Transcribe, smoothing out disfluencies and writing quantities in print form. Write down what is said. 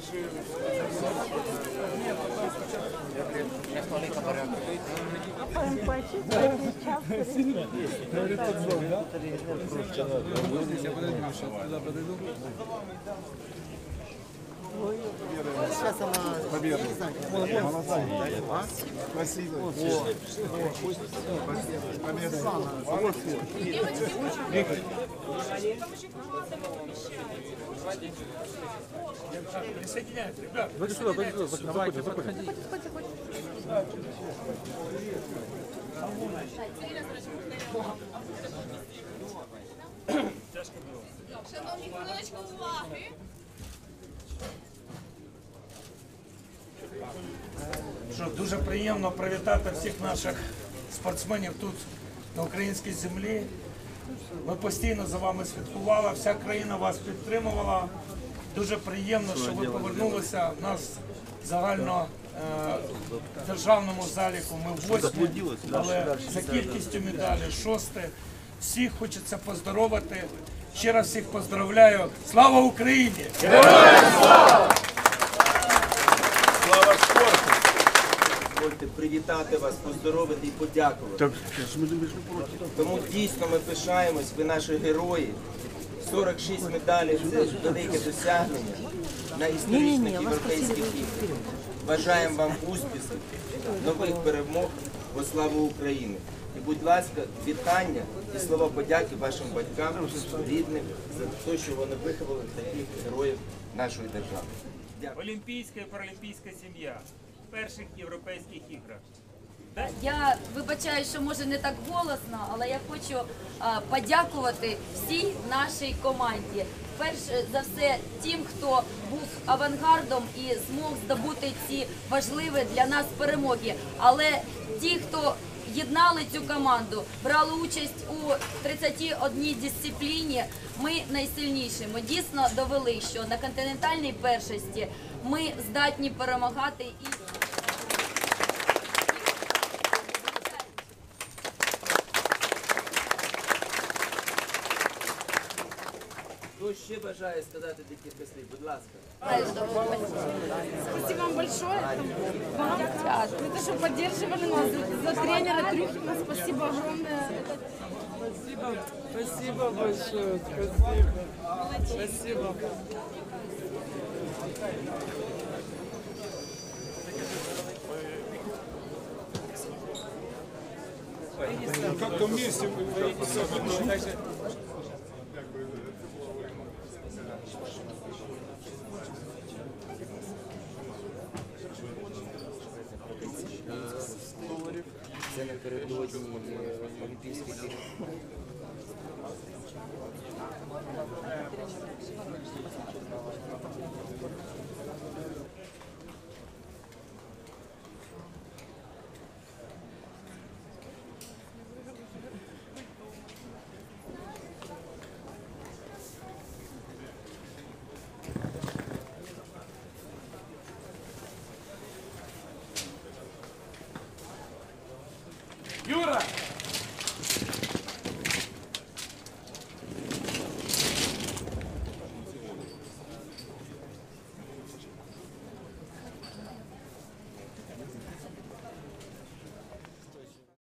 Сейчас она... Победа. Спасибо. Победа. Присоединяйтесь, ребят. Давайте сюда, заходите. Шановні, хвилиночку уваги. Дуже приємно привітати всіх наших спортсменів тут, на українській землі. Ми постійно за вами слідкували, вся країна вас підтримувала. Дуже приємно, що ви повернулися. У нас загально в державному заліку ми 8, але за кількістю медалей 6. Всіх хочеться поздоровити. Ще раз всіх поздравляю. Слава Україні! Героям слава! Слава спорту! Дозвольте привітати вас, поздоровити і подякувати. Тому дійсно ми пишаємось, ви наші герої. 46 медалей – це велике досягнення на історичних європейських іграх. Бажаємо вам успіхів, нових перемог во славу України. І, будь ласка, вітання і слова подяки вашим батькам, рідним за те, що вони виховали таких героїв нашої держави. Дякую. Олімпійська і паралімпійська сім'я в перших європейських іграх. Я вибачаю, що може не так голосно, але я хочу подякувати всій нашій команді. Перш за все тим, хто був авангардом і змог здобути ці важливі для нас перемоги. Але ті, хто єднали цю команду, брали участь у 31 дисципліні, ми найсильніші. Ми дійсно довели, що на континентальній першості ми здатні перемагати і... Хто ще бажає сказати декілька слів? Будь ласка. Спасибо вам большое. Вам за то, что поддерживали нас, за тренера Трюхина. Спасибо огромное. Спасибо большое, спасибо. Спасибо. Как-то вместе... Це напередодні Олімпійських ігор. Юра!